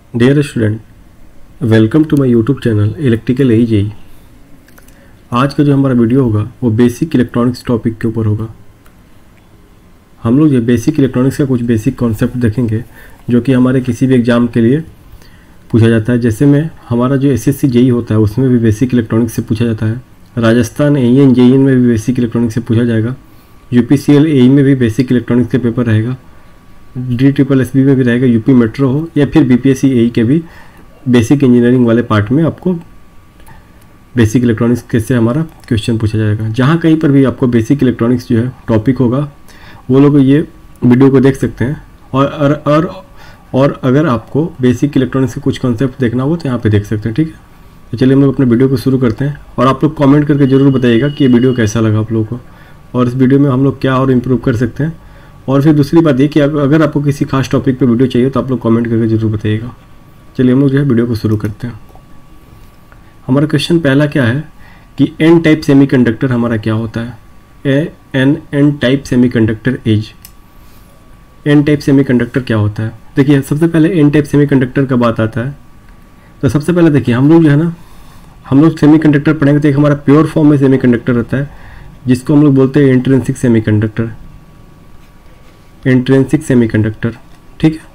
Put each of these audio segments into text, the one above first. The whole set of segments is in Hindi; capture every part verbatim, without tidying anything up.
Dear student, welcome to my YouTube channel electrical A J E. आज का जो हमारा वीडियो होगा वो बेसिक इलेक्ट्रॉनिक्स टॉपिक के ऊपर होगा। हम लोग ये बेसिक इलेक्ट्रॉनिक्स का कुछ बेसिक कॉन्सेप्ट देखेंगे जो कि हमारे किसी भी एग्ज़ाम के लिए पूछा जाता है। जैसे में हमारा जो एस एस सी जे ई होता है उसमें भी बेसिक इलेक्ट्रॉनिक्स से पूछा जाता है। Rajasthan A E N J E N में भी बेसिक इलेक्ट्रॉनिक्स से पूछा जाएगा। U P C L A E में भी बेसिक इलेक्ट्रॉनिक्स का पेपर रहेगा। डी ट्रिपल एस बी में भी रहेगा, यूपी मेट्रो हो या फिर B P S C A E के भी बेसिक इंजीनियरिंग वाले पार्ट में आपको बेसिक इलेक्ट्रॉनिक्स कैसे हमारा क्वेश्चन पूछा जाएगा। जहाँ कहीं पर भी आपको बेसिक इलेक्ट्रॉनिक्स जो है टॉपिक होगा वो लोग ये वीडियो को देख सकते हैं। और और और, और अगर आपको बेसिक इलेक्ट्रॉनिक्स के कुछ कॉन्सेप्ट देखना हो तो यहाँ पे देख सकते हैं। ठीक है, तो चलिए हम लोग अपने वीडियो को शुरू करते हैं। और आप लोग कॉमेंट करके ज़रूर बताइएगा कि ये वीडियो कैसा लगा आप लोगों को और इस वीडियो में हम लोग क्या और इम्प्रूव कर सकते हैं। और फिर दूसरी बात ये कि अगर आपको किसी खास टॉपिक पे वीडियो चाहिए तो आप लोग कमेंट करके ज़रूर बताइएगा। चलिए हम लोग जो है वीडियो को शुरू करते हैं। हमारा क्वेश्चन पहला क्या है कि एन टाइप सेमीकंडक्टर हमारा क्या होता है। A N N type semiconductor as N type semiconductor क्या होता है। देखिए सबसे पहले एन टाइप सेमीकंडक्टर का बात आता है तो सबसे पहले देखिए हम लोग जो है ना हम लोग सेमीकंडक्टर पढ़ेंगे तो एक हमारा प्योर फॉर्म में सेमीकंडक्टर रहता है जिसको हम लोग बोलते हैं इंट्रिंसिक सेमीकंडक्टर। इंट्रिंसिक सेमीकंडक्टर, ठीक है।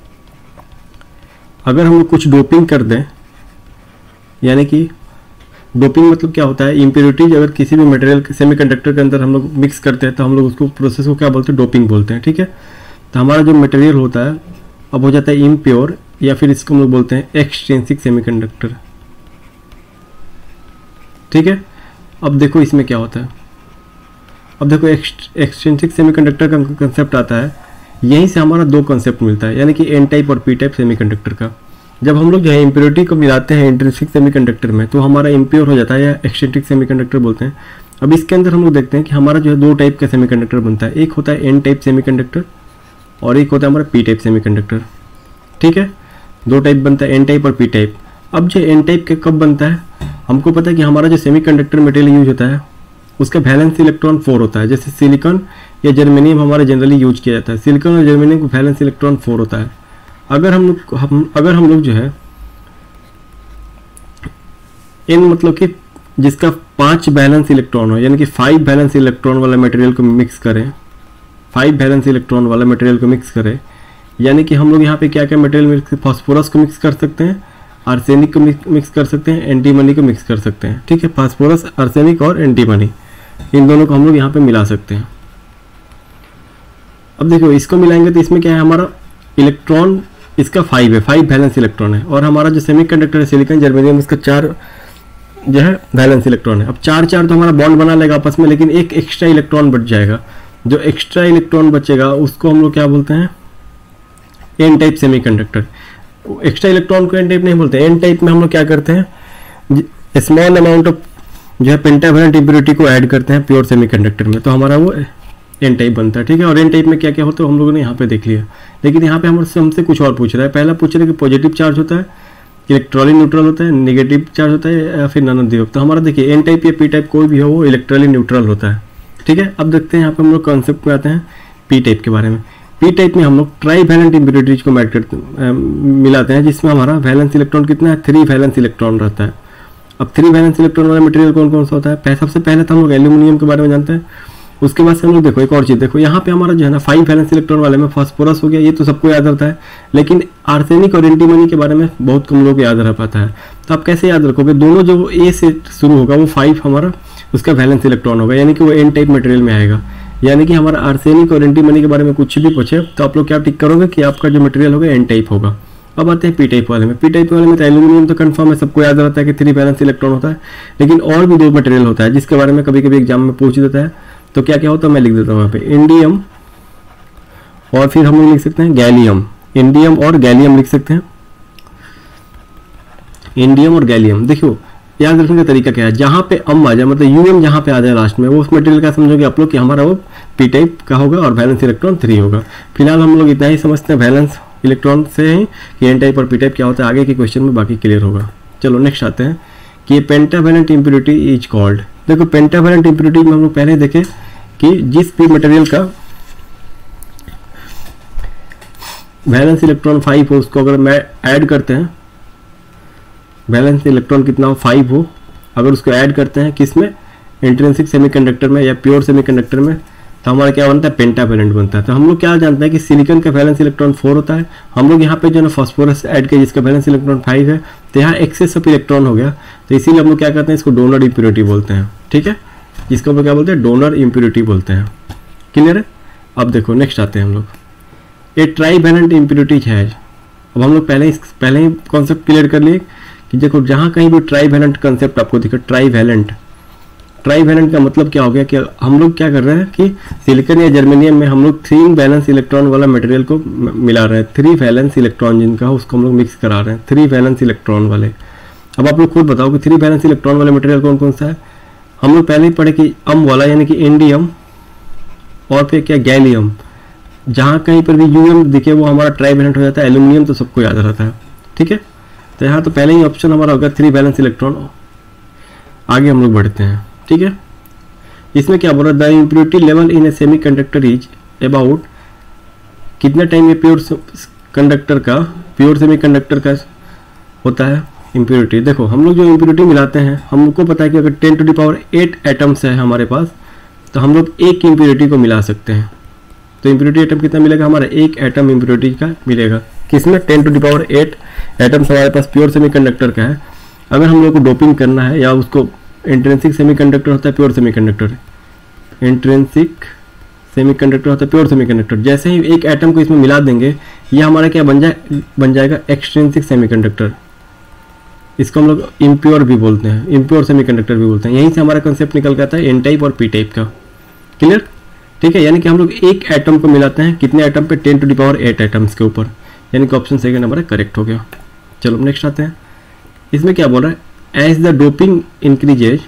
अगर हम लोग कुछ डोपिंग कर दें, यानी कि डोपिंग मतलब क्या होता है, इम्प्योरिटीज अगर किसी भी मटेरियल सेमीकंडक्टर के अंदर हम लोग मिक्स करते हैं तो हम लोग उसको प्रोसेस को क्या बोलते हैं, डोपिंग बोलते हैं। ठीक है, तो हमारा जो मटेरियल होता है अब हो जाता है इम्प्योर या फिर इसको हम लोग बोलते हैं एक्सट्रिंसिक सेमीकंडक्टर। ठीक है, अब देखो इसमें क्या होता है। अब देखो एक्सट्रिंसिक सेमीकंडक्टर का कंसेप्ट आता है, यहीं से हमारा दो कंसेप्ट मिलता है, यानी कि एन टाइप और पी टाइप सेमीकंडक्टर का। जब हम लोग जो है इम्प्योरिटी को मिलाते हैं इंट्रिंसिक सेमीकंडक्टर में तो हमारा इम्प्योर हो जाता है या एक्सट्रिंसिक सेमीकंडक्टर बोलते हैं। अब इसके अंदर हम लोग देखते हैं कि हमारा जो है दो टाइप का सेमीकंडक्टर बनता है, एक होता है एन टाइप सेमीकंडक्टर और एक होता है हमारा पी टाइप सेमीकंडक्टर। ठीक है, दो टाइप बनता है, एन टाइप और पी टाइप। अब जो एन टाइप के कब बनता है, हमको पता है कि हमारा जो सेमीकंडक्टर मटेरियल यूज होता है उसका वैलेंस इलेक्ट्रॉन फोर होता है। जैसे सिलिकॉन या जर्मेनियम हमारा जनरली यूज किया जाता है, सिलिकॉन और जर्मेनियम को वैलेंस इलेक्ट्रॉन फोर होता है। अगर हम लोग हम अगर हम लोग जो है इन मतलब कि जिसका पांच बैलेंस इलेक्ट्रॉन हो, यानी कि फाइव बैलेंस इलेक्ट्रॉन वाला मटेरियल को मिक्स करें, फाइव बैलेंस इलेक्ट्रॉन वाला मटेरियल को मिक्स करें, यानी कि हम लोग यहाँ पे क्या क्या मटेरियल मिक्स, फास्फोरस को मिक्स कर सकते हैं, आर्सेनिक को मिक्स कर सकते हैं, एंटीमनी को मिक्स कर सकते हैं। ठीक है, फास्फोरस, आर्सेनिक और एंटीमनी इन दोनों को हम लोग यहाँ पे मिला सकते हैं। अब देखो इसको मिलाएंगे तो इसमें क्या है, हमारा इलेक्ट्रॉन इसका फाइव है, फाइव वैलेंस इलेक्ट्रॉन है। और हमारा जो सेमीकंडक्टर है सिलिकॉन जर्मेनियम उसका चार जो है वैलेंस इलेक्ट्रॉन है। अब चार चार तो हमारा बॉन्ड बना लेगा आपस में, लेकिन एक एक्स्ट्रा इलेक्ट्रॉन बच जाएगा। जो एक्स्ट्रा इलेक्ट्रॉन बचेगा उसको हम लोग क्या बोलते हैं, N type semiconductor. Extra electron को एन टाइप नहीं बोलते, एन टाइप में हम लोग क्या करते हैं, स्मॉल अमाउंट ऑफ जो है पेंटावैलेंट इम्प्योरिटी को ऐड करते हैं प्योर सेमीकंडक्टर में, तो हमारा वो एन टाइप बनता है। ठीक है, और एन टाइप में क्या क्या होता है हम लोगों ने यहाँ पे देख लिया। लेकिन यहाँ पे हमसे हमसे कुछ और पूछ रहा है। पहला पूछ रहा है कि पॉजिटिव चार्ज होता है, इलेक्ट्रॉली न्यूट्रल होता है, नेगेटिव चार्ज होता है या फिर नन ऑफ द। तो हमारा देखिए एन टाइप या पी टाइप कोई भी हो वो इलेक्ट्रॉली न्यूट्रल होता है। ठीक है, अब देखते हैं यहाँ पे हम लोग कॉन्सेप्ट में आते हैं पी टाइप के बारे में। पी टाइप में हम लोग ट्राई वैलेंट इम्प्योरिटीज को ऐड करते मिलाते हैं, जिसमें हमारा वैलेंस इलेक्ट्रॉन कितना है, थ्री वैलेंस इलेक्ट्रॉन रहता है। अब थ्री वैलेंस इलेक्ट्रॉन वाला मटेरियल कौन कौन सा होता है, सबसे पहले तो हम लोग एल्यूमिनियम के बारे में जानते हैं। उसके बाद से हम लोग देखो एक और चीज़ देखो, यहाँ पे हमारा जो है ना फाइव वैलेंस इलेक्ट्रॉन वाले में फास्फोरस हो गया, ये तो सबको याद रहता है। लेकिन आर्सेनिक और एंटीमनी के बारे में बहुत कम लोग याद रह पाता है। तो आप कैसे याद रखोगे, दोनों जो ए से शुरू होगा वो फाइव हमारा उसका वैलेंस इलेक्ट्रॉन होगा, यानी कि वो एन टाइप मटेरियल में आएगा। यानी कि हमारा आर्सेनिक और एंटीमनी के बारे में कुछ भी पूछे तो आप लोग क्या टिक करोगे कि आपका जो मटेरियल होगा एन टाइप होगा। अब आते हैं पी टाइप वाले में। पी टाइप वाले में तो एल्यूमिनियम तो कंफर्म है, सबको याद रहता है कि थ्री वैलेंस इलेक्ट्रॉन होता है। लेकिन और भी दो मटेरियल होता है जिसके बारे में कभी कभी एग्जाम में पूछ देता है, तो क्या क्या होता है मैं लिख देता हूँ यहाँ पे, इंडियम और फिर हम लोग लिख सकते हैं गैलियम। इंडियम और गैलियम लिख सकते हैं, इंडियम और गैलियम। देखियो याद रखने का तरीका क्या है, जहाँ पे अम आ जाए मतलब यूएम जहाँ पे आ जाए लास्ट में, वो उस मटेरियल का समझोगे आप लोग कि हमारा वो पी टाइप का होगा और वैलेंस इलेक्ट्रॉन थ्री होगा। फिलहाल हम लोग इतना ही समझते हैं वैलेंस इलेक्ट्रॉन से ही कि एन टाइप और पी टाइप क्या होता है, आगे के क्वेश्चन में बाकी क्लियर होगा। चलो नेक्स्ट आते हैं कि पेंटावैलेंट इम्प्योरिटी इज कॉल्ड। देखो पेंटावैलेंट इम्प्योरिटी में हम लोग पहले देखें कि जिस भी मटेरियल का वैलेंस इलेक्ट्रॉन फाइव हो उसको अगर मैं ऐड करते हैं, वैलेंस इलेक्ट्रॉन कितना हो फाइव हो, अगर उसको ऐड करते हैं किस में, इंट्रिंसिक सेमीकंडक्टर में या प्योर सेमीकंडक्टर में, तो हमारा क्या बनता है, पेंटावैलेंट बनता है। तो हम लोग क्या जानते हैं कि सिलिकॉन का वैलेंस इलेक्ट्रॉन फोर होता है, हम लोग यहाँ पे जो है ना फॉस्फोरस ऐड किया जिसका वैलेंस इलेक्ट्रॉन फाइव है, तो यहाँ एक्सेस ऑफ इलेक्ट्रॉन हो गया, तो इसीलिए हम लोग क्या करते हैं, इसको डोनर इम्प्योरिटी बोलते हैं। ठीक है, जिसको हम लोग क्या बोलते हैं, डोनर इम्प्योरिटी बोलते हैं। क्लियर है। अब देखो नेक्स्ट आते हैं हम लोग, ए ट्राईवैलेंट इम्प्योरिटी है। अब हम लोग पहले ही पहले ही कॉन्सेप्ट क्लियर कर लिए कि देखो जहाँ कहीं भी ट्राईवैलेंट कॉन्सेप्ट आपको दिखा, ट्राईवैलेंट ट्राईवैलेंट का मतलब क्या हो गया कि हम लोग क्या कर रहे हैं कि सिलिकॉन या जर्मेनियम में हम लोग थ्री वैलेंस इलेक्ट्रॉन वाला मटेरियल को मिला रहे हैं, थ्री वैलेंस इलेक्ट्रॉन जिनका हो उसको हम लोग मिक्स करा रहे हैं, थ्री वैलेंस इलेक्ट्रॉन वाले। अब आप लोग खुद बताओ कि थ्री वैलेंस इलेक्ट्रॉन वाले मटेरियल कौन कौन सा है। हम लोग पहले ही पढ़े कि अम वाला यानी कि इंडियम और फिर क्या गैलियम, जहाँ कहीं पर भी यूएम दिखे वो हमारा ट्राईवैलेंट हो जाता है। एल्यूमिनियम तो सबको याद रहता है। ठीक है, तो यहाँ तो पहले ही ऑप्शन हमारा होगा थ्री वैलेंस इलेक्ट्रॉन। आगे हम लोग बढ़ते हैं। ठीक है, इसमें क्या बोल रहा है, the impurity level in a semiconductor is about, कितना टाइम ये प्योर कंडक्टर का, प्योर सेमी कंडक्टर का होता है इम्प्योरिटी। देखो हम लोग जो इम्प्योरिटी मिलाते हैं, हमको पता है कि अगर ten to the power eight atoms है हमारे पास, तो हम लोग एक इम्प्योरिटी को मिला सकते हैं। तो इम्प्योरिटी एटम कितना मिलेगा, हमारा एक एटम इम्प्योरिटी का मिलेगा। किसमें, ten to the power eight atoms हमारे पास प्योर सेमी कंडक्टर का है। अगर हम लोग को डोपिंग करना है या उसको, इंट्रिंसिक सेमीकंडक्टर होता है प्योर सेमीकंडक्टर, इंट्रिंसिक सेमीकंडक्टर होता है प्योर सेमीकंडक्टर, जैसे ही एक एटम को इसमें मिला देंगे ये हमारा क्या बन जाए, बन जाएगा एक्सट्रिंसिक सेमीकंडक्टर। इसको हम लोग इम्प्योर भी बोलते हैं, इम्प्योर सेमीकंडक्टर भी बोलते हैं। यहीं से हमारा कंसेप्ट निकल के आता है एन टाइप और पी टाइप का। क्लियर। ठीक है, यानी कि हम लोग एक एटम को मिलाते हैं कितने एटम पे, ten to the power eight atoms के ऊपर, यानी कि ऑप्शन सेकंड हमारा करेक्ट हो गया। चलो नेक्स्ट आते हैं। इसमें क्या बोल रहा है, as the doping increases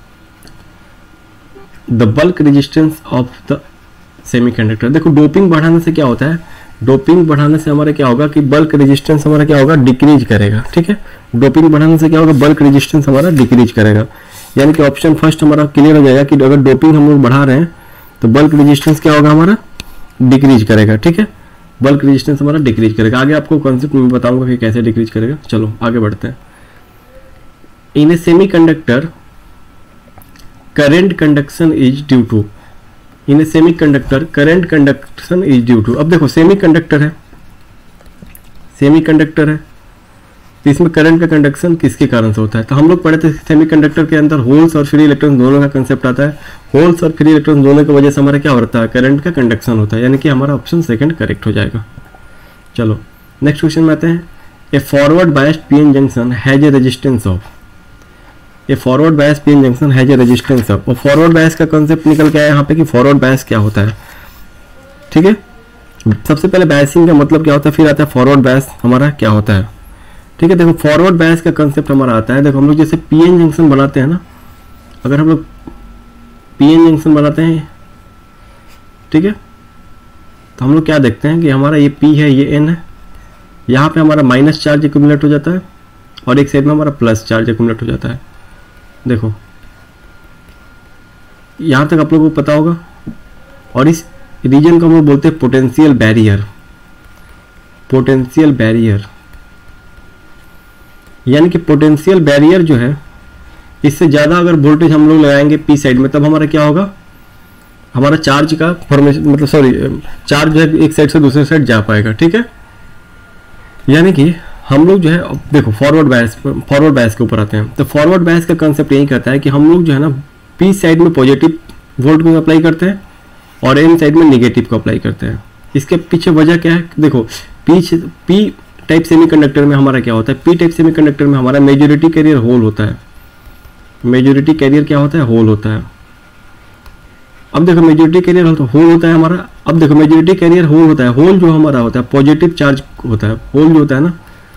the bulk resistance of the semiconductor। देखो डोपिंग बढ़ाने से क्या होता है, डोपिंग बढ़ाने से हमारा क्या होगा कि बल्क रेजिस्टेंस हमारा क्या होगा, डिक्रीज करेगा। ठीक है, डोपिंग बढ़ाने से क्या होगा, बल्क रेजिस्टेंस हमारा डिक्रीज करेगा। यानी कि ऑप्शन फर्स्ट हमारा क्लियर हो जाएगा कि अगर डोपिंग हम लोग बढ़ा रहे हैं तो बल्क रेजिस्टेंस क्या होगा, हमारा डिक्रीज करेगा। ठीक है, बल्क रेजिस्टेंस हमारा डिक्रीज करेगा। आगे आपको कॉन्सेप्ट में बताऊंगा कि कैसे डिक्रीज करेगा। चलो आगे बढ़ते हैं। In a semiconductor, current conduction is due to, in a semiconductor current conduction is due to। अब देखो सेमीकंडक्टर है, सेमीकंडक्टर है, तो इसमें करंट का कंडक्शन किसके कारण से होता है। तो हम लोग पढ़े थे सेमीकंडक्टर के अंदर होल्स और फ्री इलेक्ट्रॉन दोनों का कंसेप्ट आता है। होल्स और फ्री इलेक्ट्रॉन दोनों की वजह से हमारा क्या होता है, करंट का कंडक्शन होता है, यानी कि हमारा ऑप्शन सेकंड करेक्ट हो जाएगा। चलो नेक्स्ट क्वेश्चन में आते हैं। A forward biased PN junction has a resistance of, ये forward bias PN junction has a resistance of, और फॉरवर्ड बायस का कांसेप्ट निकल के आया यहाँ पे कि फॉरवर्ड बायस क्या होता है। ठीक है, सबसे पहले बायसिंग का मतलब क्या होता है, फिर आता है फॉरवर्ड बायस हमारा क्या होता है। ठीक है, देखो फॉरवर्ड बायस का कांसेप्ट हमारा आता है, देखो हम लोग जैसे पीएन जंक्शन बनाते हैं ना, अगर हम लोग पीएन जंक्शन बनाते हैं, ठीक है, तो हम लोग क्या देखते हैं कि हमारा ये पी है, ये एन है, यहाँ पे हमारा माइनस चार्ज एक्यूमुलेट हो जाता है और एक साइड में हमारा प्लस चार्ज एक्यूमुलेट हो जाता है। देखो यहां तक आप लोगों को पता होगा। और इस रीजन को हम लोग बोलते हैं पोटेंशियल बैरियर, पोटेंशियल बैरियर, यानी कि पोटेंशियल बैरियर जो है, इससे ज़्यादा अगर वोल्टेज हम लोग लगाएंगे पी साइड में, तब हमारा क्या होगा, हमारा चार्ज का फॉर्मेशन, मतलब सॉरी चार्ज जो है एक साइड से दूसरे साइड जा पाएगा। ठीक है, यानी कि हम लोग जो है, देखो फॉरवर्ड बायस, फॉरवर्ड बायस के ऊपर आते हैं। तो फॉरवर्ड बायस का कंसेप्ट यही कहता है कि हम लोग जो है ना पी साइड में पॉजिटिव वोल्ट को अप्लाई करते हैं और एन साइड में नेगेटिव को अप्लाई करते हैं। इसके पीछे वजह क्या है, देखो पी पी टाइप सेमीकंडक्टर में हमारा क्या होता है, पी टाइप सेमीकंडक्टर में हमारा मेजॉरिटी कैरियर होल होता है। मेजॉरिटी कैरियर क्या होता है, होल होता है। अब देखो मेजॉरिटी कैरियर होल होता है हमारा। अब देखो मेजॉरिटी कैरियर होल होता है, होल जो हमारा होता है पॉजिटिव चार्ज होता है, होल जो होता है ना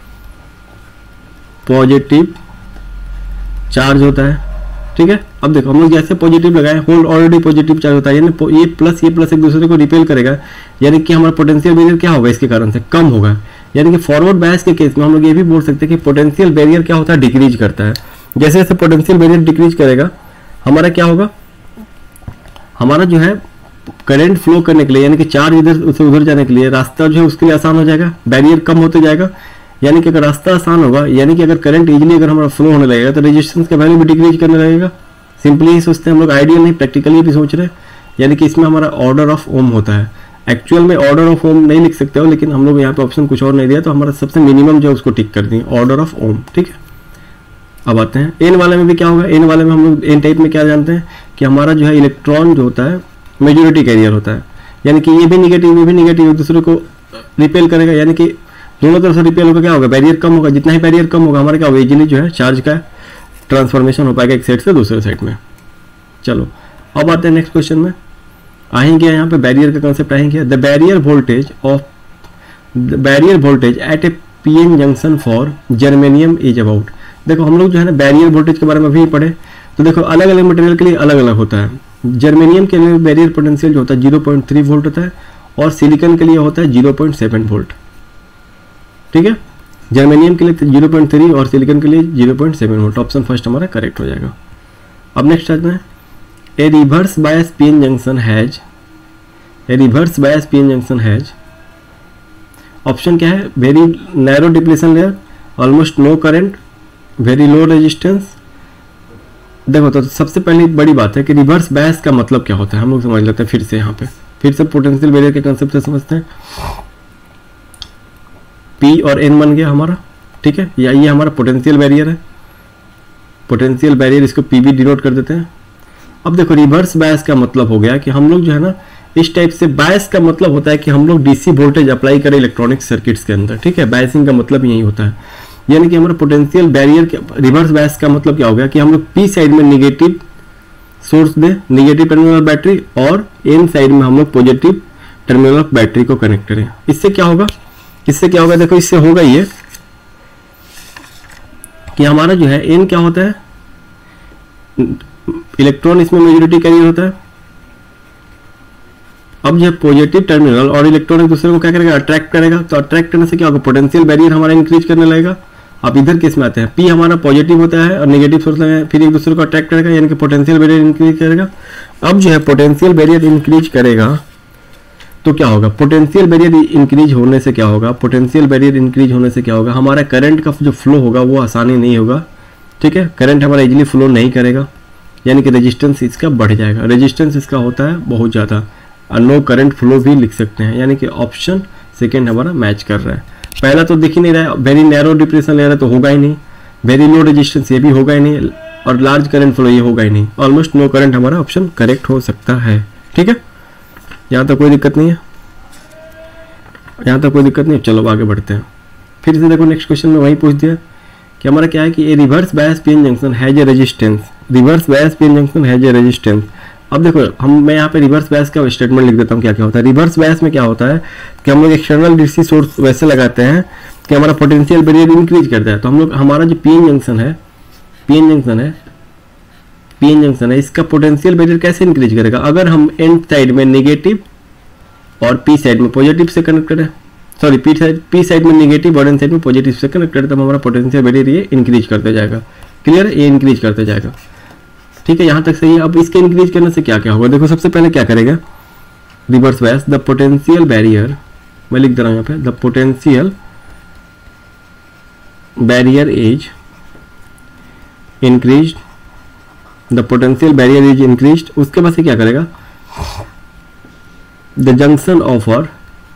पॉजिटिव चार्ज होता है। ठीक है, अब देखो हम लोग जैसे पॉजिटिव लगाए, होल ऑलरेडी पॉजिटिव चार्ज होता है, यानी ये प्लस ये प्लस एक दूसरे को रिपेल करेगा, यानी कि हमारा पोटेंशियल बैरियर क्या होगा, इसके कारण से कम होगा। यानी कि फॉरवर्ड बायस के केस में हम लोग ये भी बोल सकते हैं कि पोटेंशियल बैरियर क्या होता है, डिक्रीज करता है। जैसे जैसे पोटेंशियल बैरियर डिक्रीज करेगा, हमारा क्या होगा, हमारा जो है करंट फ्लो करने के लिए, यानी कि चार्ज इधर से उधर जाने के लिए रास्ता जो है उसके लिए आसान हो जाएगा, बैरियर कम होते जाएगा। यानी कि अगर रास्ता आसान होगा, यानी कि अगर करंट इजीली अगर हमारा फ्लो होने लगेगा तो रेजिस्टेंस का वैल्यू भी डिक्रीज करने लगेगा। सिंपली ही सोचते हैं हम लोग, आइडियल नहीं, प्रैक्टिकली भी सोच रहे हैं। यानी कि इसमें हमारा ऑर्डर ऑफ ओम होता है। एक्चुअल में ऑर्डर ऑफ ओम नहीं लिख सकते हो, लेकिन हम लोग यहाँ पे ऑप्शन कुछ और नहीं दिया, तो हमारा सबसे मिनिमम जो है उसको टिक कर दिए, ऑर्डर ऑफ ओम। ठीक है, अब आते हैं एन वाले में भी क्या होगा। एन वाले में हम लोग एन टाइप में क्या जानते हैं कि हमारा जो है इलेक्ट्रॉन जो होता है मेजॉरिटी कैरियर होता है, यानी कि ये भी निगेटिव ये भी निगेटिव एक दूसरे को रिपेल करेगा, यानी कि दोनों तरफ से रिपेल होगा। क्या होगा, बैरियर कम होगा। जितना ही बैरियर कम होगा हमारा क्या होगा, इजीली जो है चार्ज का ट्रांसफॉर्मेशन हो पाएगा एक साइड से दूसरे साइड में। चलो अब आते हैं नेक्स्ट क्वेश्चन में। आएंगे यहाँ पे बैरियर का कंसेप्ट आएंगे। The barrier voltage of the barrier voltage at a P N junction for germanium is about. देखो हम लोग जो है ना बैरियर वोल्टेज के बारे में भी पढ़े, तो देखो अलग अलग मटेरियल के लिए अलग अलग होता है। जर्मेनियम के लिए बैरियर पोटेंशियल जो होता है जीरो पॉइंट थ्री वोल्ट होता है, और सिलिकॉन के लिए होता है जीरो पॉइंट सेवन वोल्ट। ठीक है, जर्मेनियम के लिए जीरो पॉइंट थ्री और सिलिकॉन के लिए zero point seven volt. Option first हमारा करेक्ट हो जाएगा। अब नेक्स्ट आते हैं, a reverse bias PN junction has a reverse bias PN junction has option क्या है, very narrow depletion layer, almost no current, very low resistance. देखो तो सबसे पहली बड़ी बात है कि रिवर्स बायस का मतलब क्या होता है, हम लोग समझ लेते हैं फिर से। यहाँ पे फिर से पोटेंशियल बैरियर के कंसेप्ट से समझते हैं। पी और एन बन गया हमारा, ठीक है, या ये हमारा पोटेंशियल बैरियर है। पोटेंशियल बैरियर इसको पी भी डिनोट कर देते हैं। अब देखो रिवर्स बायस का मतलब हो गया कि हम लोग जो है ना इस टाइप से, बायस का मतलब होता है कि हम लोग डीसी वोल्टेज अप्लाई करें इलेक्ट्रॉनिक सर्किट्स के अंदर। ठीक है, बायसिंग का मतलब यही होता है। यानी कि हमारा पोटेंशियल बैरियर के रिवर्स बायस का मतलब क्या हो गया कि हम लोग पी साइड में निगेटिव सोर्स दे, निगेटिव टर्मिनल बैटरी, और एन साइड में हम लोग पॉजिटिव टर्मिनल ऑफ बैटरी को कनेक्ट करें। इससे क्या होगा, इससे क्या होगा, देखो इससे होगा ये कि हमारा जो है एन क्या होता है, इलेक्ट्रॉन इसमें मेजॉरिटी कैरियर होता है। अब जो पॉजिटिव टर्मिनल और इलेक्ट्रॉन एक दूसरे को क्या करेगा, अट्रैक्ट करेगा। तो अट्रैक्ट करने से क्या होगा, पोटेंशियल बैरियर हमारा इंक्रीज करने लगेगा। अब इधर केस में आते हैं, पी हमारा पॉजिटिव होता है और नेगेटिव सोर्स लगाए, फिर एक दूसरे को अट्रैक्ट करेगा, यानी कि पोटेंशियल बैरियर इंक्रीज करेगा। अब जो है पोटेंशियल बैरियर इंक्रीज करेगा तो क्या होगा, पोटेंशियल बैरियर इंक्रीज होने से क्या होगा, पोटेंशियल बैरियर इंक्रीज होने से क्या होगा, हमारा करंट का जो फ्लो होगा वो आसानी नहीं होगा। ठीक है, करंट हमारा इजीली फ्लो नहीं करेगा, यानी कि रेजिस्टेंस इसका बढ़ जाएगा। रेजिस्टेंस इसका होता है बहुत ज़्यादा, और नो करंट फ्लो भी लिख सकते हैं। यानी कि ऑप्शन सेकेंड हमारा मैच कर रहा है। पहला तो दिख ही नहीं रहा है, वेरी नैरो डिप्रेशन ले रहा है तो होगा ही नहीं, वेरी लो रेजिस्टेंस ये भी होगा ही नहीं, और लार्ज करंट फ्लो ये होगा ही नहीं। ऑलमोस्ट नो करंट हमारा ऑप्शन करेक्ट हो सकता है। ठीक है, यहाँ तक कोई दिक्कत नहीं है, यहाँ तक कोई दिक्कत नहीं। चलो आगे बढ़ते हैं। फिर से देखो नेक्स्ट क्वेश्चन में वही पूछ दिया कि हमारा क्या है कि a reverse bias PN junction has a resistance. Reverse bias PN junction has a resistance. अब देखो हम मैं यहाँ पे रिवर्स बायस का स्टेटमेंट लिख देता हूँ क्या क्या होता है। रिवर्स बायस में क्या होता है कि हम लोग एक्सटर्नल डीसी सोर्स वैसे लगाते हैं कि हमारा पोटेंशियल बैरियर इंक्रीज करता है। तो हम लोग हमारा जो पीएन जंक्शन है पीएन जंक्शन है पीएन जंक्शन है इसका पोटेंशियल बैरियर कैसे इंक्रीज करेगा, अगर हम एन साइड में नेगेटिव और पी साइड में पॉजिटिव से कनेक्ट करें, sorry P side P side में नेगेटिव और एन साइड में पॉजिटिव से कनेक्ट करें, तब हमारा पोटेंशियल बैरियर ये इंक्रीज करते जाएगा। क्लियर, ये इंक्रीज करते जाएगा। ठीक है, यहाँ तक सही है। अब इसके इंक्रीज करने से क्या क्या होगा, देखो सबसे पहले क्या करेगा reverse bias, the potential barrier, मैं लिख दे रहा हूँ यहाँ पे, the potential barrier is increase, the potential barrier is increase. उसके बाद से क्या करेगा, the junction offer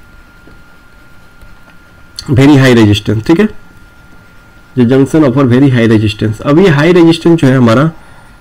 very high resistance. ठीक है, जो junction offer very high resistance. अब ये हाई रेजिस्टेंस जो है हमारा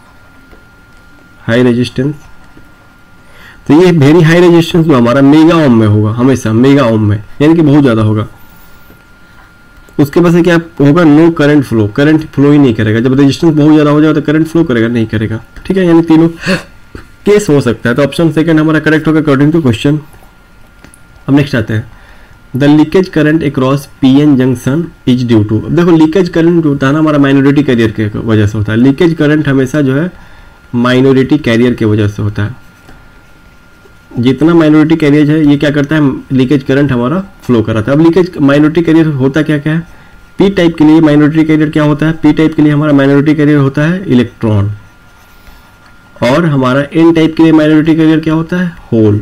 हाई रेजिस्टेंस, तो ये वेरी हाई रेजिस्टेंस जो हमारा मेगा ओम में होगा, हमेशा मेगा ओम में, यानी कि बहुत ज्यादा होगा। उसके बाद से क्या होगा, no current flow, current flow ही नहीं करेगा। जब रेजिस्टेंस बहुत ज्यादा हो जाए तो करंट फ्लो करेगा नहीं करेगा। ठीक है, यानी तीनों केस हो सकता है। तो ऑप्शन सेकंड हमारा करेक्ट होगा अकॉर्डिंग टू क्वेश्चन। अब नेक्स्ट आते हैं, the leakage current across PN junction is due to. अब देखो लीकेज करंट जो होता है ना हमारा माइनॉरिटी कैरियर के वजह से होता है। लीकेज करंट हमेशा जो है माइनॉरिटी कैरियर के वजह से होता है। जितना माइनॉरिटी कैरियर है ये क्या करता है, लीकेज करंट हमारा फ्लो कराता है। अब लीकेज माइनॉरिटी कैरियर होता क्या क्या है, पी टाइप के लिए माइनॉरिटी कैरियर क्या होता है, पी टाइप के लिए हमारा माइनॉरिटी कैरियर होता है इलेक्ट्रॉन, और हमारा एन टाइप के लिए माइनॉरिटी कैरियर क्या होता है, होल।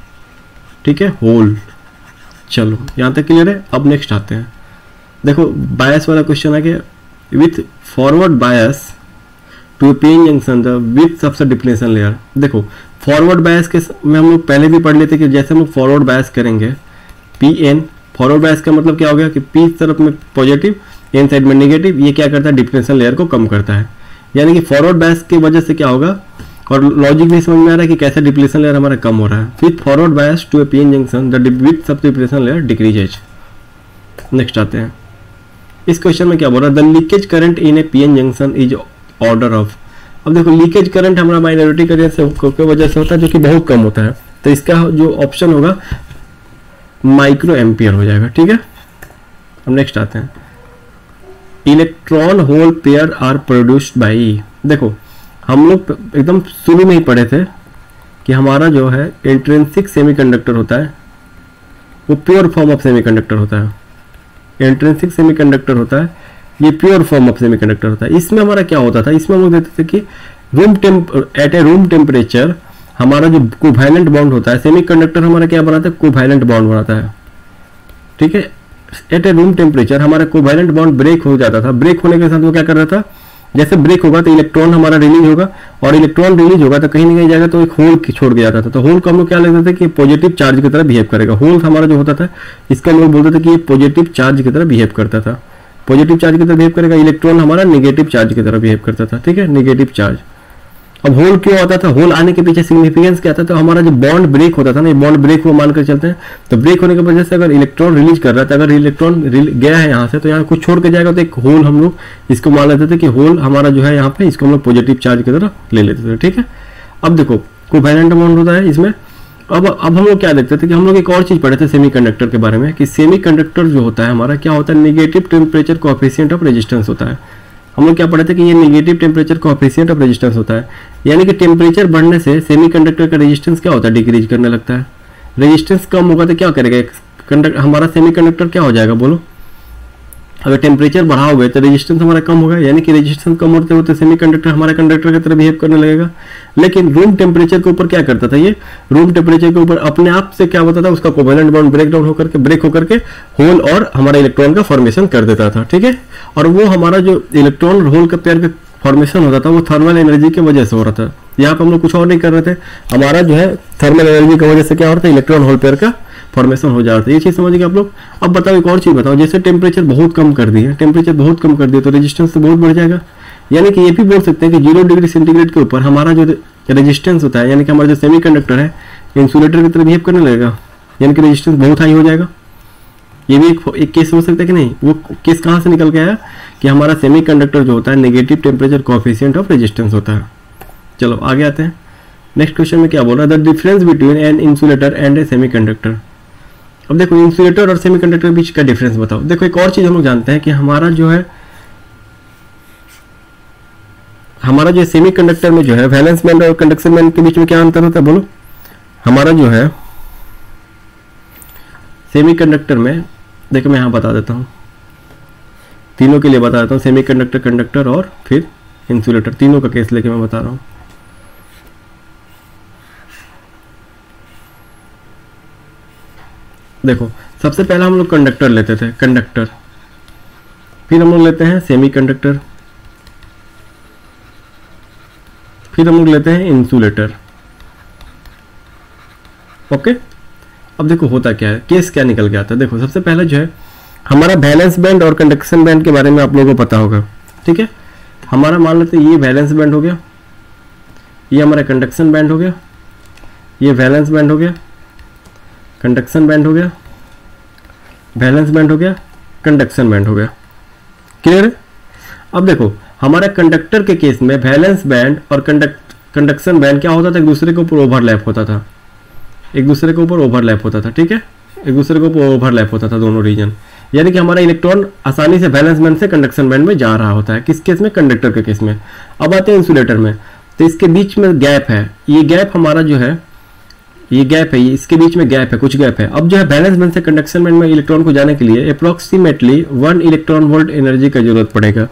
ठीक है, होल। चलो यहाँ तक क्लियर है। अब नेक्स्ट आते हैं, देखो बायस वाला क्वेश्चन आ गया, with forward bias to PN junction the with सबसे डिप्लेशन लेयर। देखो फॉरवर्ड बायस के में हम लोग पहले भी पढ़ लेते कि जैसे हम लोग फॉरवर्ड बायस करेंगे, पी एन, फॉरवर्ड बायस का मतलब क्या हो गया कि पी तरफ में पॉजिटिव, एन साइड में नेगेटिव, ये क्या करता है, डिप्लेशन लेयर को कम करता है। यानी कि फॉरवर्ड बायस की वजह से क्या होगा, और लॉजिक भी समझ में आ रहा है कि कैसे डिप्लेशन लेयर हमारा कम हो रहा है। With forward bias to a PN junction the with सब डिप्लेशन लेयर डिक्रीजेज। नेक्स्ट आते हैं, इस क्वेश्चन में क्या बोल रहा है, the leakage current in a PN junction is order of. अब देखो लीकेज करंट हमारा माइनॉरिटी कैरियर से की वजह से होता है, जो कि बहुत कम होता है, तो इसका जो ऑप्शन होगा माइक्रो एम्पियर हो जाएगा। ठीक है, अब नेक्स्ट आते हैं, electron hole pair are produced by. देखो हम लोग एकदम शुरू में ही पढ़े थे कि हमारा जो है इंट्रिंसिक सेमीकंडक्टर होता है वो प्योर फॉर्म ऑफ सेमीकंडक्टर होता है। इंट्रिंसिक सेमीकंडक्टर होता है, ये प्योर फॉर्म ऑफ सेमीकंडक्टर होता है। इसमें हमारा क्या होता था, इसमें हम लोग देखते थे कि room temp at a room temperature हमारा जो कोवैलेंट बॉन्ड होता है, सेमीकंडक्टर हमारा क्या बनाता है, कोवैलेंट बॉन्ड बनाता है। ठीक है, एट ए रूम टेम्परेचर हमारा कोवैलेंट बॉन्ड ब्रेक हो जाता था। ब्रेक होने के साथ वो क्या कर रहा था, जैसे ब्रेक होगा तो इलेक्ट्रॉन हमारा रिलीज होगा, और इलेक्ट्रॉन रिलीज होगा तो कहीं ना कहीं जाएगा तो एक होल छोड़ के जाता था। तो होल को हम लोग क्या लेते थे कि पॉजिटिव चार्ज की तरह बिहेव करेगा। होल हमारा जो होता था इसका हम लोग बोलते थे कि ये पॉजिटिव चार्ज की तरह बिहेव करता था, पॉजिटिव चार्ज की तरह बिहेव करेगा। इलेक्ट्रॉन हमारा नेगेटिव चार्ज की तरह बिहेव करता था। ठीक है, नेगेटिव चार्ज। अब होल क्यों आता था, होल आने के पीछे सिग्निफिकेंस क्या था, तो हमारा जो बॉन्ड ब्रेक होता था ना, बॉन्ड ब्रेक वो मानकर चलते हैं, तो ब्रेक होने की वजह से अगर इलेक्ट्रॉन रिलीज कर रहा था, अगर इलेक्ट्रॉन गया है यहाँ से तो यहाँ कुछ छोड़ के जाएगा, तो एक होल हम लोग इसको मान लेते थे कि होल हमारा जो है यहाँ पे, इसको हम लोग पॉजिटिव चार्ज की तरह ले लेते थे। ठीक है, अब देखो कोवैलेंट बॉन्ड होता है इसमें। अब अब हम लोग क्या देखते थे कि हम लोग एक और चीज पढ़े थे सेमीकंडक्टर के बारे में, कि सेमीकंडक्टर जो होता है हमारा क्या होता है, negative temperature coefficient of resistance होता है। हम लोग क्या पढ़े थे कि ये negative temperature coefficient of resistance होता है, यानी कि टेम्परेचर बढ़ने से सेमीकंडक्टर का रेजिस्टेंस क्या होता है, डिक्रीज करने लगता है। रेजिस्टेंस कम होगा तो क्या करेगा, कंडक्टर हमारा सेमीकंडक्टर क्या हो जाएगा, बोलो। अगर टेम्परेचर बढ़ाओगे तो रेजिस्टेंस हमारा कम होगा, यानी कि रेजिस्टेंस कम होते होते सेमीकंडक्टर हमारा कंडक्टर की तरह बिहेव करने लगेगा। लेकिन रूम टेम्परेचर के ऊपर क्या करता था, ये रूम टेम्परेचर के ऊपर अपने आप से क्या होता था, उसका कोवैलेंट बॉन्ड ब्रेक डाउन होकर के ब्रेक होकर के होल और हमारा इलेक्ट्रॉन का फॉर्मेशन कर देता था। ठीक है, और वो हमारा जो इलेक्ट्रॉन और होल का पेयर का फॉर्मेशन होता था वो थर्मल एनर्जी की वजह से हो रहा था। यहाँ पे हम लोग कुछ और नहीं कर रहे थे, हमारा जो है थर्मल एनर्जी की वजह से क्या हो रहा था, इलेक्ट्रॉन होल पेयर का फॉर्मेशन हो जाता है। ये चीज समझ गए आप लोग। अब बताओ एक और चीज बताओ, जैसे टेम्परेचर बहुत कम कर दिए, टेम्परेचर बहुत कम कर दिए तो रेजिस्टेंस तो बहुत बढ़ जाएगा। यानी कि ये भी बोल सकते हैं कि जीरो डिग्री सेंटीग्रेड के ऊपर हमारा जो रेजिस्टेंस होता है, यानी कि हमारा जो सेमीकंडक्टर है इंसुलेटर की तरह बिहेव करने लगेगा, यानी कि रेजिस्टेंस बहुत हाई हो जाएगा। ये भी एक, एक केस हो सकता है कि नहीं। वो केस कहाँ से निकल के आया कि हमारा सेमीकंडक्टर जो होता है negative temperature coefficient of resistance होता है। चलो आगे आते हैं, नेक्स्ट क्वेश्चन में क्या बोल रहा है, the difference between an insulator and a semiconductor. अब देखो इंसुलेटर और सेमीकंडक्टर के बीच का डिफरेंस बताओ। देखो एक और चीज हम लोग जानते हैं कि हमारा जो है हमारा जो सेमीकंडक्टर में जो है वैलेंस बैंड और कंडक्शन बैंड के बीच में क्या अंतर होता है, बोलो। हमारा जो है सेमीकंडक्टर में, देखो मैं यहाँ बता देता हूँ, तीनों के लिए बता देता हूँ, सेमीकंडक्टर, कंडक्टर और फिर इंसुलेटर, तीनों का केस लेके मैं बता रहा हूँ। देखो सबसे पहला हम लोग कंडक्टर लेते थे, कंडक्टर, फिर हम लोग लेते हैं सेमीकंडक्टर, फिर हम लोग लेते हैं इंसुलेटर। ओके, अब देखो होता क्या है, केस क्या निकल के आता है। देखो सबसे पहले जो है हमारा वैलेंस बैंड और कंडक्शन बैंड के बारे में आप लोगों को पता होगा। ठीक है, हमारा मान लेते हैं ये वैलेंस बैंड हो गया, ये हमारा कंडक्शन बैंड हो गया, ये वैलेंस बैंड हो गया, कंडक्शन बैंड हो गया, वैलेंस बैंड हो गया, कंडक्शन बैंड हो गया। क्लियर है। अब देखो हमारा कंडक्टर के केस में वैलेंस बैंड और कंडक्ट कंडक्शन बैंड क्या होता था, एक दूसरे के ऊपर ओवरलैप होता था, एक दूसरे के ऊपर ओवरलैप होता था। ठीक है, एक दूसरे के ऊपर ओवरलैप होता था दोनों रीजन, यानी कि हमारा इलेक्ट्रॉन आसानी से वैलेंस बैंड से कंडक्शन बैंड में जा रहा होता है। किस केस में, कंडक्टर के केस में। अब आते हैं इंसुलेटर में, तो इसके बीच में गैप है, ये गैप हमारा जो है ये गैप है, ये इसके बीच में गैप है, कुछ गैप है। अब जो है वैलेंस बैंड से कंडक्शन बैंड में इलेक्ट्रॉन को जाने के लिए approximately one electron volt energy का जरूरत पड़ेगा।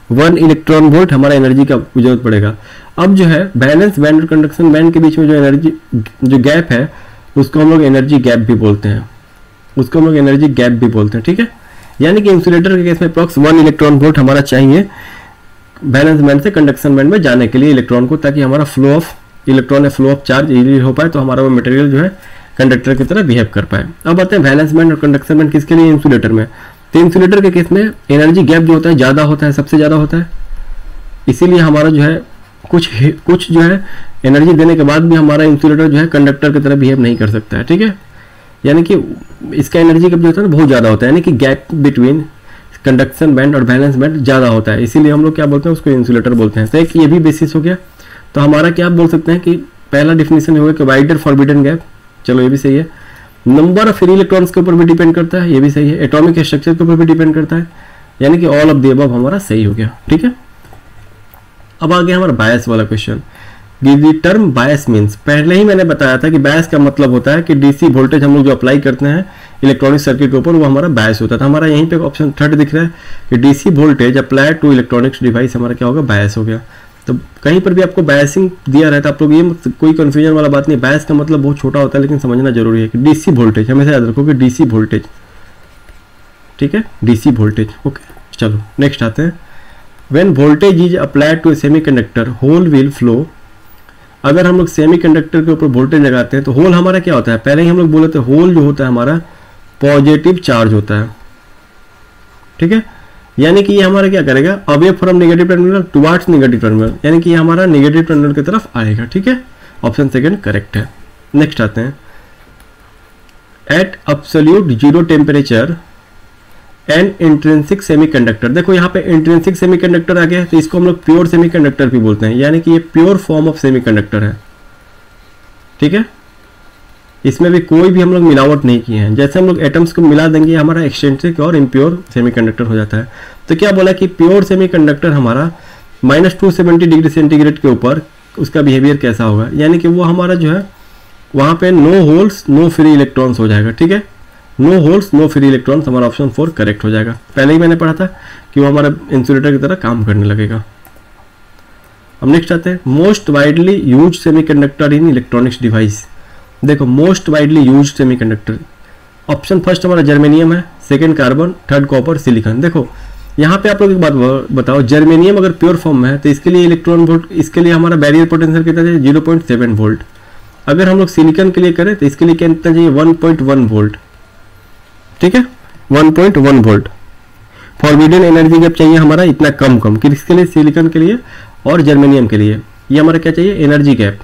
वन इलेक्ट्रॉन वोल्ट हमारा एनर्जी का जरूरत पड़ेगा। अब जो है बैलेंस बैंड और कंडक्शन बैंड के बीच में जो एनर्जी जो गैप है उसको हम लोग एनर्जी गैप भी बोलते हैं, उसको हम लोग एनर्जी गैप भी बोलते हैं, ठीक है। यानी कि इंसुलेटर के केस में अप्रॉक्स वन इलेक्ट्रॉन वोल्ट हमारा चाहिए बैलेंस बैंड से कंडक्शन बैंड में जाने के लिए इलेक्ट्रॉन को, ताकि हमारा फ्लो ऑफ इलेक्ट्रॉन या फ्लो ऑफ चार्ज इजीली हो पाए, तो हमारा वो मटेरियल जो है कंडक्टर की तरह बिहेव कर पाए। अब आते हैं बैलेंस बैंड और कंडक्शन बैंड किसके लिए, इंसुलेटर में। तो इंसुलेटर के केस में एनर्जी गैप जो होता है ज़्यादा होता है, सबसे ज़्यादा होता है, इसीलिए हमारा जो है कुछ कुछ जो है एनर्जी देने के बाद भी हमारा इंसुलेटर जो है कंडक्टर की तरह बिहेव नहीं कर सकता है, ठीक है। यानी कि इसका एनर्जी गैप जो होता है ना बहुत ज़्यादा होता है, यानी कि गैप बिटवीन कंडक्शन बैंड और बैलेंस बैंड ज़्यादा होता है, इसीलिए हम लोग क्या बोलते हैं उसको इंसुलेटर बोलते हैं। तो एक ये भी बेसिस हो गया। तो हमारा क्या आप बोल सकते हैं कि पहला डिफिनेशन हो गया कि वाइडर फॉरबिडन गैप, चलो ये भी सही है। नंबर ऑफ फ्री इलेक्ट्रॉन्स के ऊपर भी डिपेंड करता है, ये भी सही है। एटॉमिक स्ट्रक्चर के ऊपर भी डिपेंड करता है, यानी कि ऑल ऑफ द अबव हमारा सही हो गया, ठीक है। अब आ गया हमारा बायस वाला question. The term bias means, पहले ही मैंने बताया था कि बायस का मतलब होता है कि डीसी वोल्टेज हम लोग जो अप्लाई करते हैं इलेक्ट्रॉनिक सर्किट के ऊपर वो हमारा बायस होता था। हमारा यहीं पे ऑप्शन थर्ड दिख रहा है कि DC voltage apply to electronics device हमारा क्या होगा, बायस हो गया। तो कहीं पर भी आपको बायसिंग दिया रहता है, आप लोग ये कोई कंफ्यूजन वाला बात नहीं। बायस का मतलब बहुत छोटा होता है, लेकिन समझना जरूरी है कि डीसी वोल्टेज हमेशा याद रखो कि डीसी वोल्टेज, ठीक है, डीसी वोल्टेज। ओके चलो नेक्स्ट आते हैं। When voltage is applied to a semiconductor hole will flow. अगर हम लोग सेमीकंडक्टर के ऊपर वोल्टेज लगाते हैं तो होल हमारा क्या होता है, पहले ही हम लोग बोले थे होल जो होता है हमारा पॉजिटिव चार्ज होता है, ठीक है। यानी कि ये हमारा क्या करेगा, away from negative terminal towards negative terminal, यानी कि ये हमारा नेगेटिव टर्मिनल की तरफ आएगा, ठीक है। ऑप्शन सेकंड करेक्ट है। नेक्स्ट आते हैं। At absolute zero temperature an intrinsic semiconductor. देखो यहाँ पे इंट्रिंसिक सेमीकंडक्टर आ गया है, तो इसको हम लोग प्योर सेमीकंडक्टर भी बोलते हैं, यानी कि ये प्योर फॉर्म ऑफ सेमीकंडक्टर है, ठीक है। इसमें भी कोई भी हम लोग मिलावट नहीं किए हैं। जैसे हम लोग एटम्स को मिला देंगे हमारा एक्सटेंट्रिक और इम्प्योर सेमीकंडक्टर हो जाता है। तो क्या बोला कि प्योर सेमीकंडक्टर हमारा minus two seventy degree centigrade के ऊपर उसका बिहेवियर कैसा होगा, यानी कि वो हमारा जो है वहाँ पे no holes no free electrons हो जाएगा, ठीक है। No holes no free electrons हमारा ऑप्शन फोर करेक्ट हो जाएगा। पहले ही मैंने पढ़ा था कि वो हमारा इंसुलेटर की तरह काम करने लगेगा। अब नेक्स्ट आते हैं। Most widely use semiconductor in electronics device. देखो most widely use semiconductor, option first हमारा जर्मेनियम है, second carbon, third copper, silicon. देखो यहाँ पे आप लोग एक बात बताओ, जर्मेनियम अगर प्योर फॉर्म में है तो इसके लिए इलेक्ट्रॉन वोल्ट, इसके लिए हमारा बैरियर पोटेंशियल कितना चाहिए, जीरो पॉइंट सेवन वोल्ट। अगर हम लोग सिलिकॉन के लिए करें तो इसके लिए कितना चाहिए, वन पॉइंट वन वोल्ट, ठीक है, one point one volt. Forbidden energy gap चाहिए हमारा इतना कम कम, किसके लिए, सिलिकॉन के लिए और जर्मेनियम के लिए। ये हमारा क्या चाहिए, एनर्जी गैप,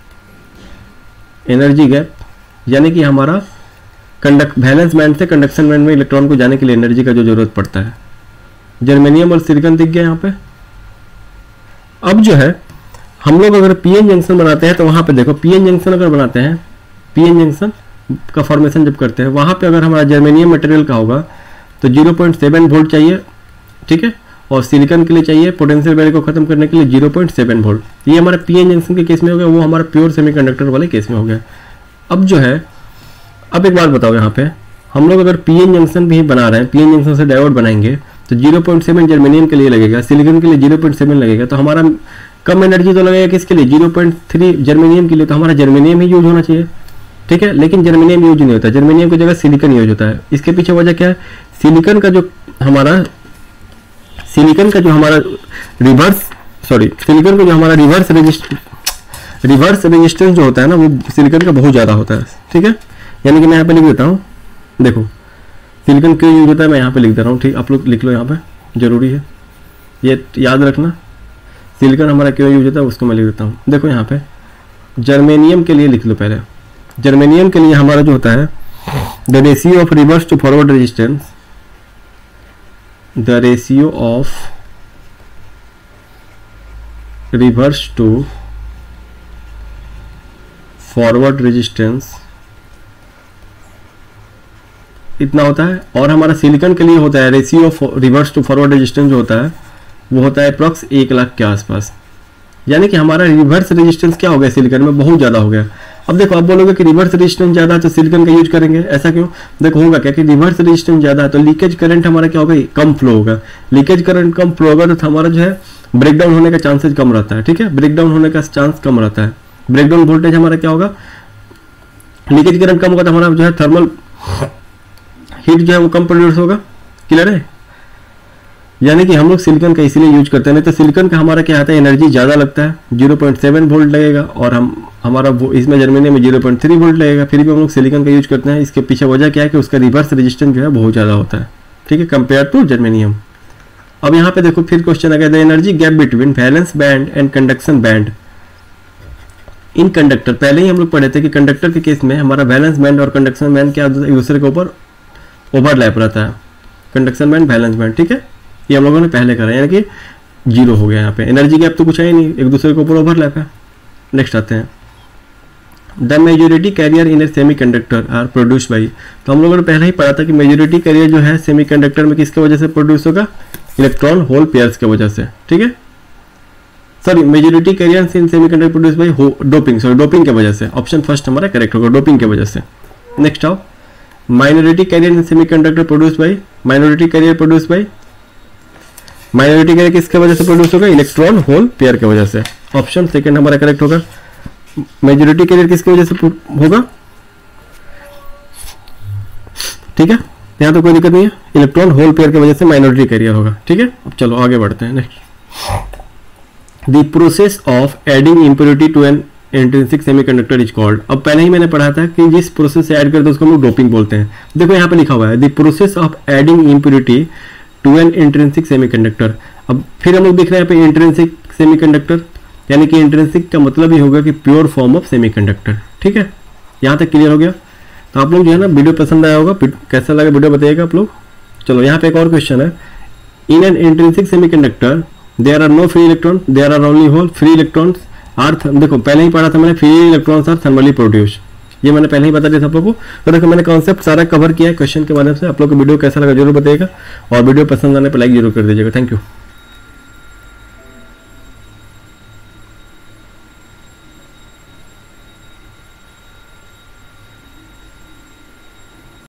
एनर्जी गैप यानी कि हमारा कंडक्ट बैलेंस बैंड से कंडक्शन बैंड में इलेक्ट्रॉन को जाने के लिए एनर्जी का जो जरूरत पड़ता है। जर्मेनियम और सिलिकॉन दिख गया यहाँ पे। अब जो है हम लोग अगर पीएन जंक्शन बनाते हैं तो वहाँ पे देखो पीएन जंक्शन अगर बनाते हैं, पीएन जंक्शन का फॉर्मेशन जब करते हैं वहाँ पे अगर हमारा जर्मेनियम मटेरियल का होगा तो जीरो पॉइंट सेवन वोल्ट चाहिए, ठीक है, और सिलिकॉन के लिए चाहिए पोटेंशियल बैरियर को खत्म करने के लिए जीरो पॉइंट सेवन वोल्ट। ये हमारा पीएन जंक्शन के केस में हो गया, वो हमारा प्योर सेमीकंडक्टर वाले केस में हो गया। अब जो है, अब एक बात बताओ, यहाँ पे हम लोग अगर पीएन जंक्शन भी बना रहे हैं, पीएन जंक्शन से डायोड बनाएंगे तो जीरो पॉइंट सेवन जर्मेनियम के लिए लगेगा, सिलिकॉन के लिए जीरो पॉइंट सेवन लगेगा, तो हमारा कम एनर्जी तो लगेगा किसके लिए, जीरो पॉइंट थ्री जर्मेनियम के लिए। तो हमारा जर्मेनियम ही यूज होना चाहिए, ठीक है, लेकिन जर्मेनियम यूज नहीं होता, जर्मेनियम की जगह सिलिकॉन यूज होता है। इसके पीछे वजह क्या है, सिलिकॉन का जो हमारा सिलिकॉन का जो हमारा रिवर्स सॉरी सिलिकॉन का जो हमारा रिवर्स रेजिस्ट रिवर्स रेजिस्टेंस जो होता है ना, वो सिलिकॉन का बहुत ज़्यादा होता है, ठीक है। यानी कि मैं यहाँ पे लिख देता हूँ, देखो सिलिकॉन क्यों यूज होता है मैं यहाँ पे लिख दे रहा हूँ, ठीक, आप लोग लिख लो, यहाँ पे जरूरी है ये याद रखना, सिलिकॉन हमारा क्यों यूज होता है उसको मैं लिख देता हूँ। देखो यहाँ पे जर्मेनियम के लिए लिख लो, पहले जर्मेनियम के लिए हमारा जो होता है the ratio of reverse to forward resistance, the ratio of reverse to forward resistance इतना होता है, और हमारा सिलिकॉन के लिए होता है ratio of reverse to forward resistance जो होता है वो होता है अप्रॉक्स एक लाख के आसपास। यानी कि हमारा रिवर्स रेजिस्टेंस क्या हो गया, सिलिकॉन में बहुत ज़्यादा हो गया। अब देखो, आप बोलोगे कि रिवर्स रेजिस्टेंस ज्यादा है तो सिलिकॉन का यूज करेंगे, ऐसा क्यों? देखो होगा क्या कि रिवर्स रेजिस्टेंस ज्यादा है तो लीकेज करंट हमारा क्या होगा, कम फ्लो होगा। लीकेज करंट कम फ्लो होगा तो हमारा जो है ब्रेकडाउन होने का चांसेस कम रहता है। ठीक है, ब्रेकडाउन होने का चांस कम रहता है। ब्रेकडाउन वोल्टेज हमारा क्या होगा, लीकेज करंट कम होगा तो हमारा जो है थर्मल हीट जो है वो कम प्रोड्यूस होगा। क्लियर है? यानी कि हम लोग सिलिकॉन का इसीलिए यूज करते हैं। नहीं तो सिलिकॉन का हमारा क्या आता है, एनर्जी ज़्यादा लगता है, ज़ीरो पॉइंट सेवन वोल्ट लगेगा और हम हमारा वो इसमें जर्मेनियम में ज़ीरो पॉइंट थ्री वोल्ट लगेगा, फिर भी हम लोग सिलिकॉन का यूज करते हैं। इसके पीछे वजह क्या है कि उसका रिवर्स रेजिस्टेंस जो है बहुत ज़्यादा होता है। ठीक है, कंपेयर टू जर्मेनियम। अब यहाँ पे देखो फिर क्वेश्चन आ गया, the energy gap between valence band and conduction band in conductor. पहले ही हम लोग पढ़े थे कि कंडक्टर के केस में हमारा वैलेंस बैंड और कंडक्शन बैंड क्या एक दूसरे के ऊपर ओवरलैप रहता है। कंडक्शन बैंड, वैलेंस बैंड, ठीक है, ये हम लोगों ने पहले करा, यानी कि जीरो हो गया यहाँ पे। एनर्जी गैप तो कुछ है ही नहीं, एक दूसरे के ऊपर ओवरलैप है। नेक्स्ट आते हैं, the majority carrier in a semiconductor are produce by. तो हम लोगों ने पहले ही पढ़ा था कि मेजोरिटी कैरियर जो है सेमी कंडक्टर में किसके वजह से प्रोड्यूस होगा, इलेक्ट्रॉन होल पेयर्स की वजह से। ठीक है, sorry, majority carrier in semiconductor produce by doping, sorry doping की वजह से। ऑप्शन फर्स्ट हमारा करेक्ट होगा, डोपिंग की वजह से। नेक्स्ट आओ, minority carrier in semiconductor produce by, minority carrier produce by, minority carrier किसके वजह से प्रोड्यूस होगा, इलेक्ट्रॉन होल पेयर की वजह से। ऑप्शन सेकंड हमारा करेक्ट होगा। मेजोरिटी कैरियर किसकी वजह से होगा, ठीक है, यहाँ तो कोई दिक्कत नहीं है, इलेक्ट्रॉन होल पेयर की वजह से माइनॉरिटी कैरियर होगा। ठीक है, अब चलो आगे बढ़ते हैं। Next, the process of adding impurity to an intrinsic semiconductor is called. अब पहले ही मैंने पढ़ा था कि जिस प्रोसेस से ऐड करते हैं उसको हम लोग डोपिंग बोलते हैं। देखो यहाँ पे लिखा हुआ है, the process of adding impurity to an intrinsic semiconductor. अब फिर हम लोग देख रहे हैं यहाँ पे इंट्रिंसिक सेमीकंडक्टर, यानी कि इंट्रिंसिक का मतलब ही होगा कि प्योर फॉर्म ऑफ सेमीकंडक्टर। ठीक है, यहाँ तक क्लियर हो गया? तो आप लोग जो है ना, वीडियो पसंद आया होगा, कैसा लगा वीडियो बताइएगा आप लोग। चलो यहाँ पे एक और क्वेश्चन है, in an intrinsic semiconductor there are no free electron, there are only hole. Free electrons are, देखो पहले ही पढ़ा था मैंने, free electrons are thermally produce, ये मैंने पहले ही बता दिया था आप लोगों को। तो देखो मैंने कॉन्सेप्ट सारा कवर किया है क्वेश्चन के माध्यम से। आप लोग को वीडियो कैसा लगा जरूर बताइएगा और वीडियो पसंद आने पर लाइक जरूर कर दीजिएगा। Thank you.